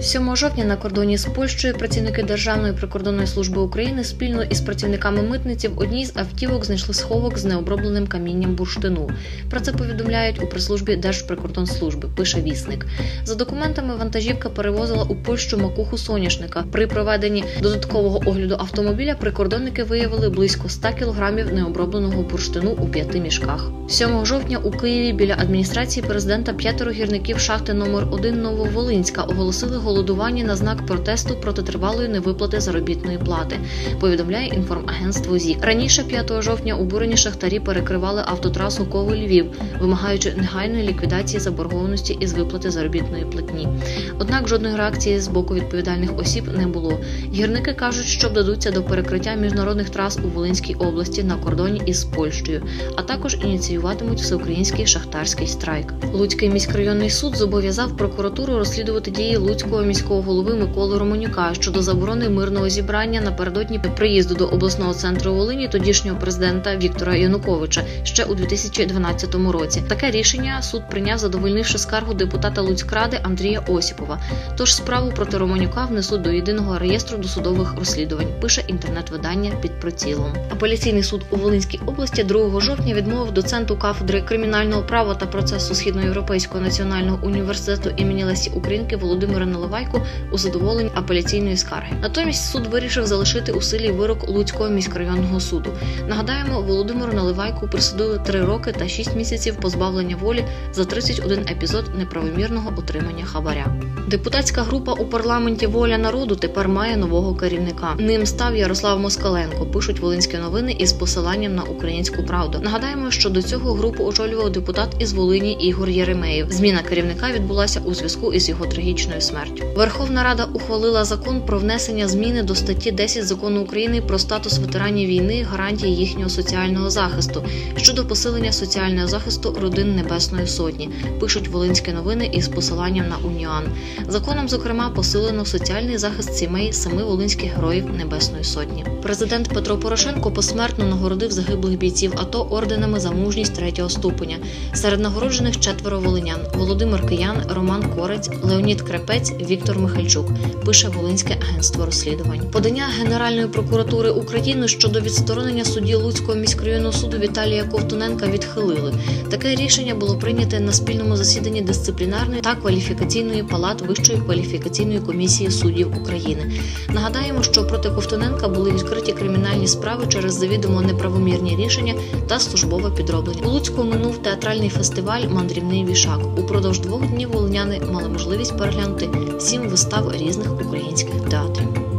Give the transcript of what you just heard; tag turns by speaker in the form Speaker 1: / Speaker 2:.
Speaker 1: 7 жовтня на кордоні з Польщею працівники Державної прикордонної служби України спільно із працівниками митниці в одній з автівок знайшли сховок з необробленим камінням бурштину. Про це повідомляють у прес-службі Держприкордонслужби, пише Вісник. За документами, вантажівка перевозила у Польщу макуху соняшника. При проведенні додаткового огляду автомобіля прикордонники виявили близько 100 кілограмів необробленого бурштину у 5 мішках. 7 жовтня у Києві біля адміністрації президента 5 гірників шахти номер 1 Нововолинська оголосили голодування на знак протесту проти тривалої невиплати заробітної плати, повідомляє інформагентство ЗІК. Раніше 5 жовтня обурені шахтарі перекривали автотрасу Ковель-Львів, вимагаючи негайної ліквідації заборгованості із виплати заробітної платні. Однак жодної реакції з боку відповідальних осіб не було. Гірники кажуть, що вдадуться до перекриття міжнародних трас у Волинській області на кордоні із Польщею, а також ініціюватимуть всеукраїнський шахтарський страйк. Луцький міськрайонний суд зобов'язав прокуратуру розслідувати дії Луцького міського голови Миколи Романюка щодо заборони мирного зібрання напередодні приїзду до обласного центру Волині тодішнього президента Віктора Януковича ще у 2012 році. Таке рішення суд прийняв, задовольнивши скаргу депутата Луцькради Андрія Осіпова. Тож справу проти Романюка внесуть до єдиного реєстру досудових розслідувань, пише інтернет-видання «Під прицілом». Апеляційний суд у Волинській області 2 жовтня відмовив доценту кафедри кримінального права та процесу Східноєвропейського національного університету імені Лесі Українки Володимиру Наливайку у задоволенні апеляційної скарги. Натомість суд вирішив залишити у силі вирок Луцького міськрайонного суду. Нагадаємо, Володимиру Наливайку присудили 3 роки та 6 місяців позбавлення волі за 31 епізод неправомірного отримання хабаря. Депутатська група у парламенті «Воля народу» тепер має нового керівника. Ним став Ярослав Москаленко, пишуть Волинські новини із посиланням на «Українську правду». Нагадаємо, що до цього групу очолював депутат із Волині Ігор Єремеєв. Зміна керівника відбулася у зв'язку із його трагічною смертю. Верховна Рада ухвалила закон про внесення зміни до статті 10 Закону України про статус ветеранів війни, гарантії їхнього соціального захисту щодо посилення соціального захисту родин Небесної Сотні, пишуть Волинські новини із посиланням на Уніан. Законом, зокрема, посилено соціальний захист сімей 7 волинських героїв Небесної Сотні. Президент Петро Порошенко посмертно нагородив загиблих бійців АТО орденами за мужність 3-го ступеня. Серед нагороджених 4 волинян – Володимир Киян, Роман Корець, Леонід Крепець, Віктор Михальчук, пише Волинське агентство розслідувань. Подання Генеральної прокуратури України щодо відсторонення судді Луцького міськрайонного суду Віталія Ковтуненка відхилили. Таке рішення було прийняте на спільному засіданні дисциплінарної та кваліфікаційної палат Вищої кваліфікаційної комісії суддів України. Нагадаємо, що проти Ковтуненка були відкриті кримінальні справи через завідомо неправомірні рішення та службове підроблення. У Луцьку минув театральний фестиваль «Мандрівний вішак». Упродовж 2 днів волиняни мали можливість переглянути 7 вистав різних українських театрів.